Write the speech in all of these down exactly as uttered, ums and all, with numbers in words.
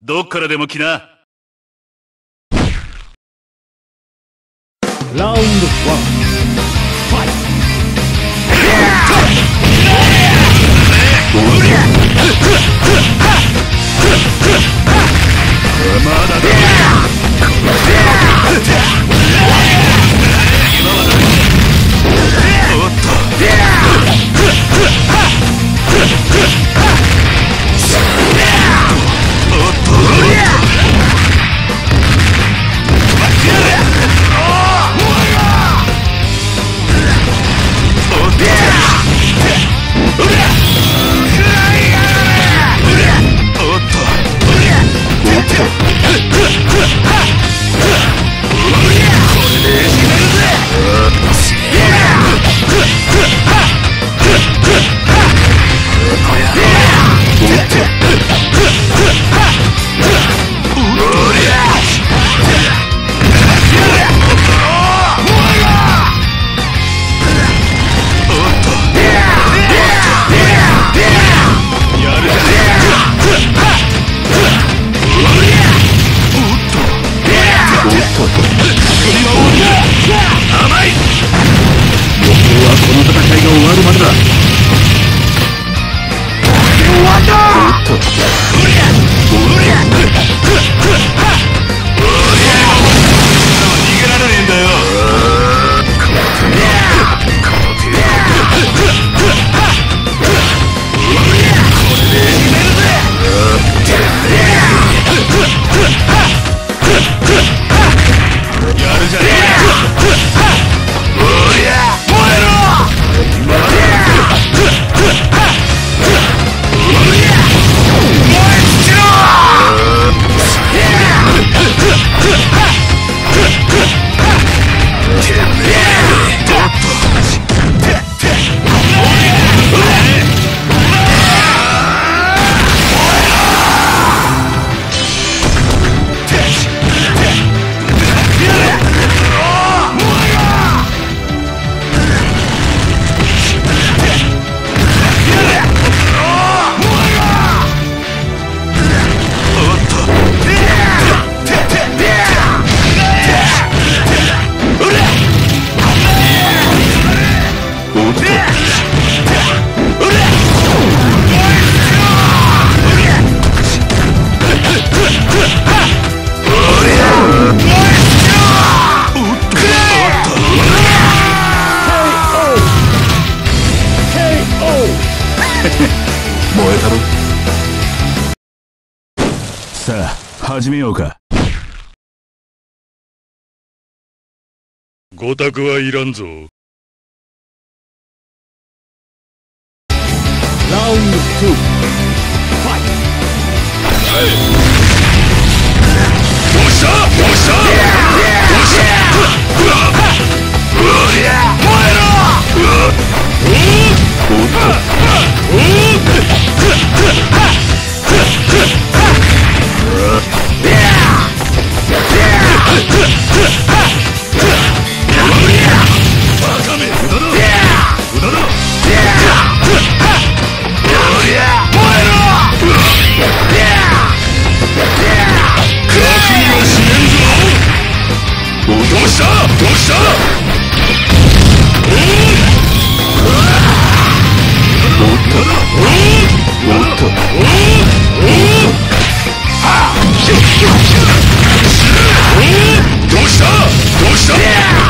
どっからでも来な。 ラウンドワン、ファイト。 まだだ。おっと。 さあ始めようか。 ごたくはいらんぞ。 ラウンドツー、ファイト。 どうしたどうしたどうしたうわっうわっ燃えろうわっおっおっバカめ無駄だ無駄だ燃えろ覚悟はしねんぞ。どうしたどうしたおっとおっとおっどうしたどうした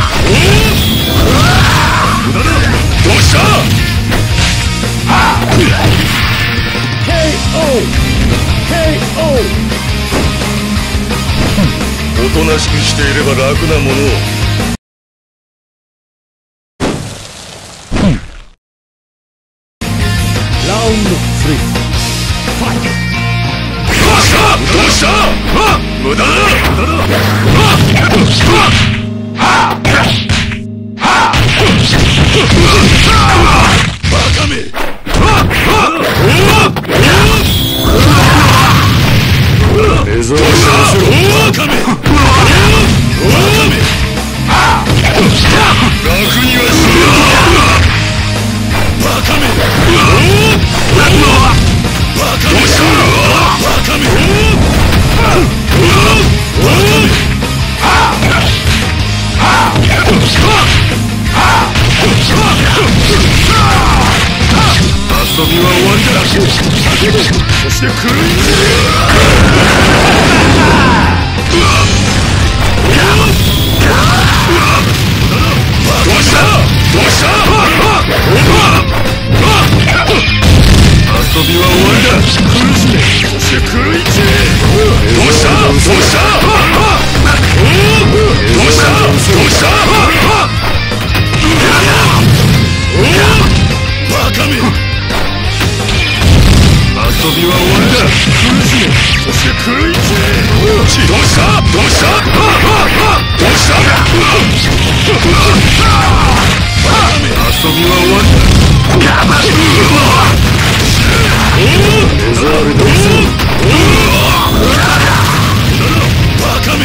無駄だどうしたケーオー ケーオー。 おとなしくしていれば楽なものを。 ラウンドスリー、ファイト。 どうしたどうした無駄だ無駄だバカめ目覚ましろバカめバカめだ。そして狂いどうしたどうした遊びは終わりだ。苦しめそして狂い散れ。どうしたどうしたどうしたどうしたバカめ遊びは終わりだ。苦しめそして狂い散れ。どうしたどうしたどうした遊びは終わりだ。バカめ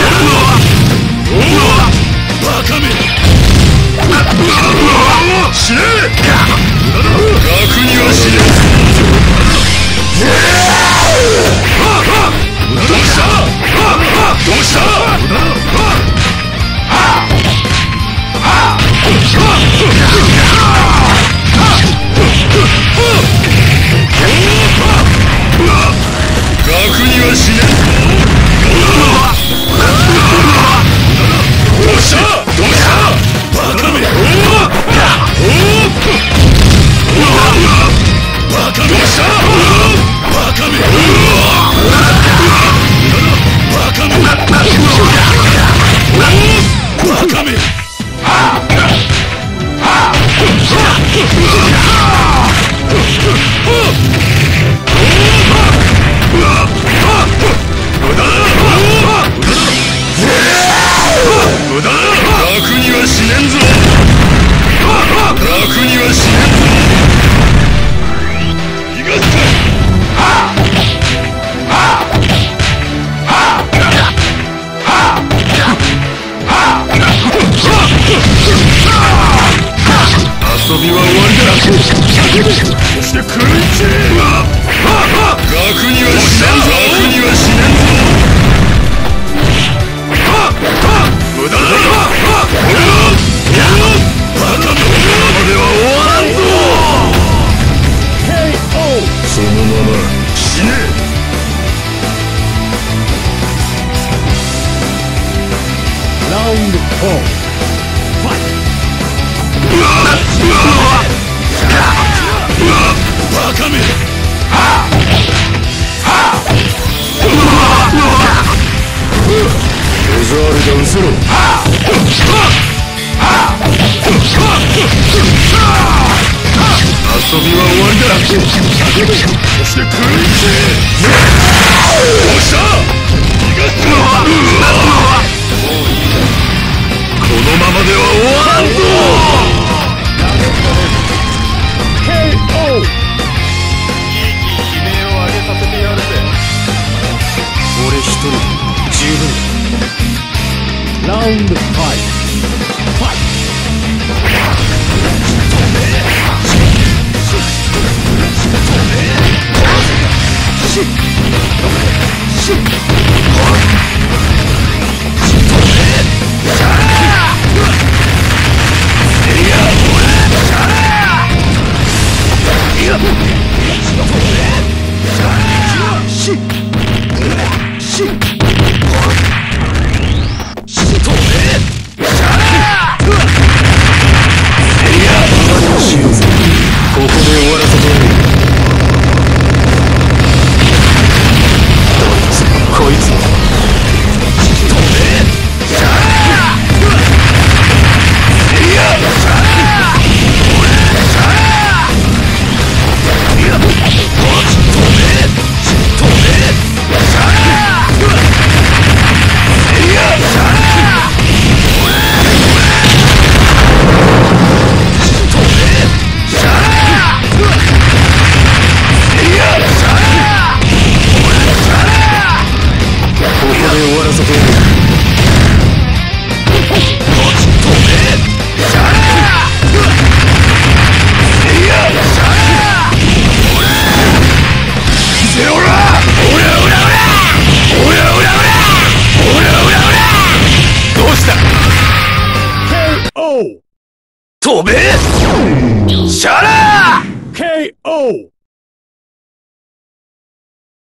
バカめ死ね楽には死ねどうしたどうした楽には死ねどうしたどうしたバカめバカめどうしたバカめバカめバカめ無駄だ楽には死ねんぞ楽には死ねんぞ逃がす遊びは終わりだそして狂い散れ楽には死ねんぞ楽には死ねんぞ無駄だバカのまでは終わらんぞケーオーそのまま死ねラウンドフォーファイトバカめデザールが失せろ遊びは終わりだそして狂い散れどうした逃がすこのままでは終わらんぞケーオー悲鳴を上げさせてやるぜ俺一人十分ラウンドファイトファイト飛べシャラーケーオー